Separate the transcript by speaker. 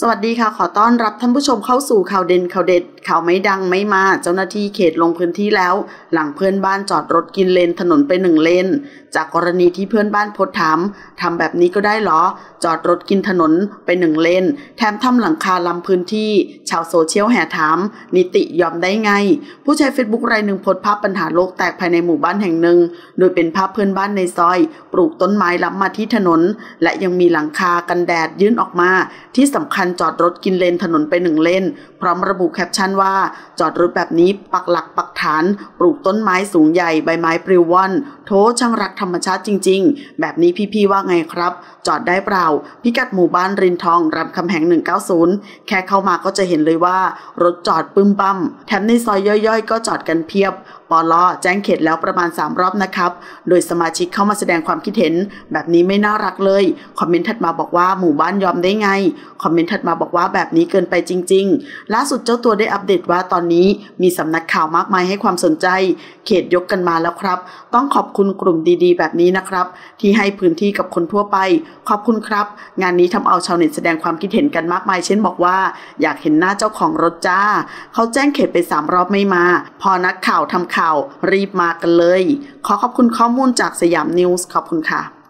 Speaker 1: สวัสดีค่ะขอต้อนรับท่านผู้ชมเข้าสู่ข่าวเด่นข่าวเด็ดข่าวไม่ดังไม่มาเจ้าหน้าที่เขตลงพื้นที่แล้วหลังเพื่อนบ้านจอดรถกินเลนถนนไป1 เลนจากกรณีที่เพื่อนบ้านโพสต์ถามทำแบบนี้ก็ได้เหรอจอดรถกินถนนไป1 เลนแถมทำหลังคาล้ำพื้นที่ชาวโซเชียลแห่ถามนิติยอมได้ไงผู้ใช้เฟซบุ๊กรายหนึ่งโพสต์ภาพปัญหาโลกแตกภายในหมู่บ้านแห่งหนึ่งโดยเป็นภาพเพื่อนบ้านในซอยปลูกต้นไม้ล้ำมาที่ถนนและยังมีหลังคากันแดดยื่นออกมาที่สำคัญจอดรถกินเลนถนนไป1 เลนพร้อมระบุแคปชั่นว่าจอดรถแบบนี้ปักหลักปักฐานปลูกต้นไม้สูงใหญ่ใบไม้ปลิวว่อนโถช่างรักธรรมชาติจริงๆแบบนี้พี่ๆว่าไงครับจอดได้เปล่าพิกัดหมู่บ้านรินทองรามคำแหง190แค่เข้ามาก็จะเห็นเลยว่ารถจอดปึ้มปั้มแถมในซอยย่อยๆก็จอดกันเพียบปลแจ้งเขตแล้วประมาณ3 รอบนะครับโดยสมาชิกเข้ามาแสดงความคิดเห็นแบบนี้ไม่น่ารักเลยคอมเมนต์ถัดมาบอกว่าหมู่บ้านยอมได้ไงคอมเมนต์ถัดมาบอกว่าแบบนี้เกินไปจริงๆล่าสุดเจ้าตัวได้อัปเดตว่าตอนนี้มีสำนักข่าวมากมายให้ความสนใจเขตยกกันมาแล้วครับต้องขอบคุณกลุ่มดีๆแบบนี้นะครับที่ให้พื้นที่กับคนทั่วไปขอบคุณครับงานนี้ทำเอาชาวเน็ตแสดงความคิดเห็นกันมากมายเช่นบอกว่าอยากเห็นหน้าเจ้าของรถจ้าเขาแจ้งเขตไป3 รอบไม่มาพอนักข่าวทำข่าวรีบมากันเลยขอขอบคุณข้อมูลจากสยามนิวส์ขอบคุณค่ะ